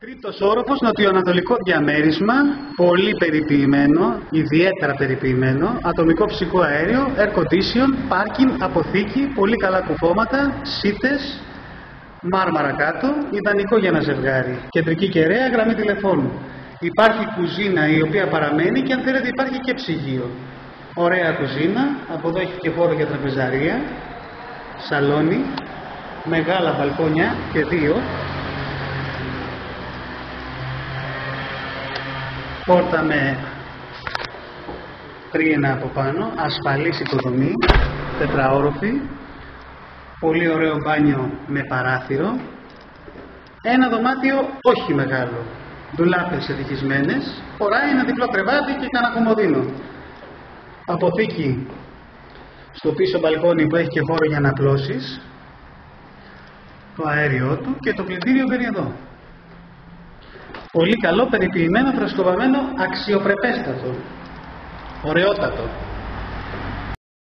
Τρίτος όροφος, νοτιοανατολικό διαμέρισμα, πολύ περιποιημένο, ιδιαίτερα περιποιημένο, ατομικό φυσικό αέριο, air condition, πάρκινγκ, αποθήκη, πολύ καλά κουφώματα, σίτες, μάρμαρα κάτω, ιδανικό για ένα ζευγάρι. Κεντρική κεραία, γραμμή τηλεφώνου. Υπάρχει κουζίνα η οποία παραμένει και αν θέλετε υπάρχει και ψυγείο. Ωραία κουζίνα, από εδώ έχει και χώρο για τραπεζαρία, σαλόνι, μεγάλα μπαλκόνια και δύο. Πόρτα με τρίνα από πάνω, ασφαλής υποδομή, τετραόροφη, πολύ ωραίο μπάνιο με παράθυρο, ένα δωμάτιο όχι μεγάλο, ντουλάπες ευτυχισμένες, χωράει ένα διπλό κρεβάτι και κανένα κομμωδίνο. Αποθήκη στο πίσω μπαλκόνι που έχει και χώρο για να απλώσεις, το αέριό του και το πλυντήριο μπαίνει εδώ. Πολύ καλό, περιποιημένο, φρεσκοβαμένο, αξιοπρεπέστατο, ωραιότατο.